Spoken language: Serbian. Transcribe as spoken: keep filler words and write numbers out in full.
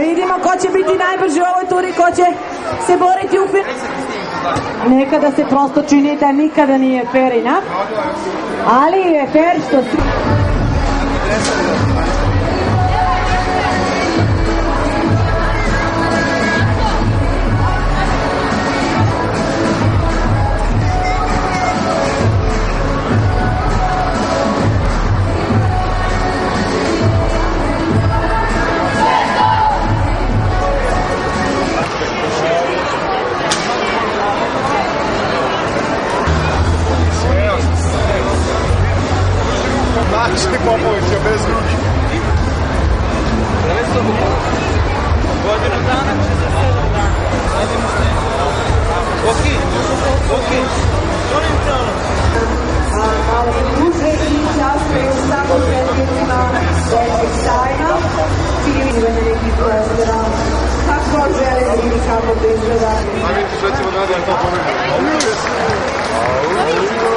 vidimo ko će biti najbrži u ovoj turi, ko će se boriti u finalu. Nekada se prosto čini da nikada nije fair enough, ali je fair što su... Maciej Popović je bez ruki. Godinu dana, šezdeset sedam dana. Ok, ok. Molim te ono. Malo se duže i časuje u samom predstavnicima većeg sajma. Čini da je neki proizvoda. Kako žele da vidi kako to izgleda. A mi ti što ćemo nadati to pomenu.